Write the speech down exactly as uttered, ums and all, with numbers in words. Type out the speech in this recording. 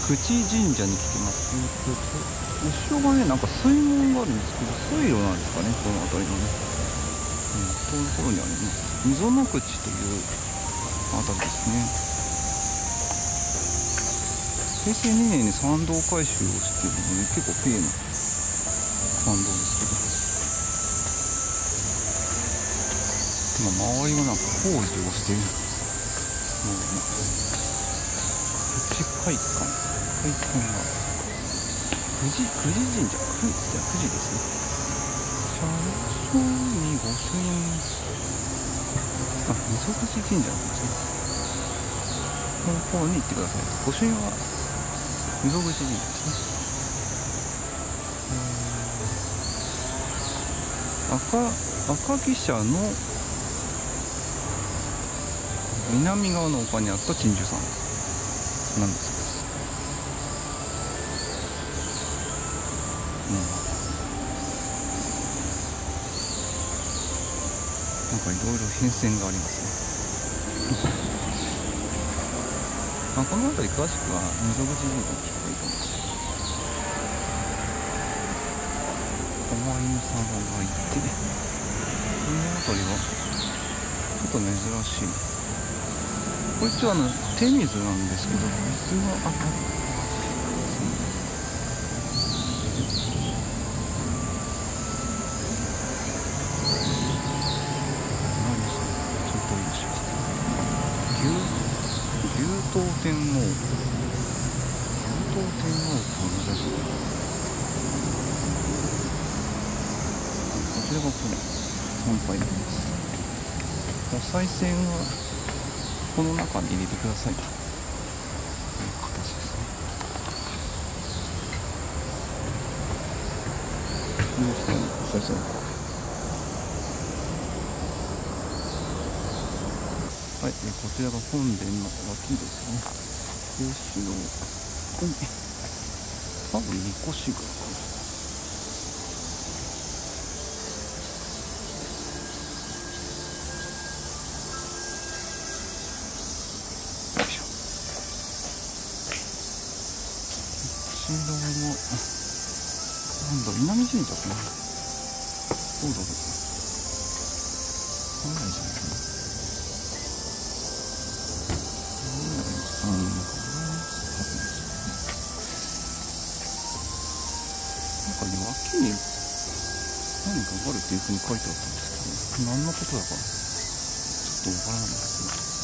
口神社に来てます。後ろがね、なんか水門があるんですけど、水路なんですかね、この辺りのね。うん、そういうところにあります。溝の口という辺りですね。へいせいにねんに参道改修をしているので、結構綺麗な参道ですけど、まあ、周りはなんか工事をしている。もう口会館会館が久慈久慈神社久慈久慈ですね。社に御朱印、あ、溝口神社なんですね。この方に行ってください。御朱印は溝口神社ですね。赤赤城社の南側の丘にあった鎮守さんなんです。うん、なんかいろいろ変遷がありますね。まあこの辺り詳しくは溝口神社に聞けばいいと思います。狛犬様がいて、この辺りはちょっと珍しい。これ一応あの手水なんですけど、水があったり。牛頭天皇、牛頭天皇と同じですね。こちらがこの参拝です。お賽銭はこの中に入れてくださいという形ですね。この下にお賽銭を。はい、こちらが本殿の脇ですね。後ろに多分みこしぐらいかな。よいしょ。こちらはなんだ、南神社かな。どうだろう。こんなんじゃないかな。うん、なんかね、脇に何かがあるっていうふうに書いてあったんですけど、何のことだかちょっとわからないですね。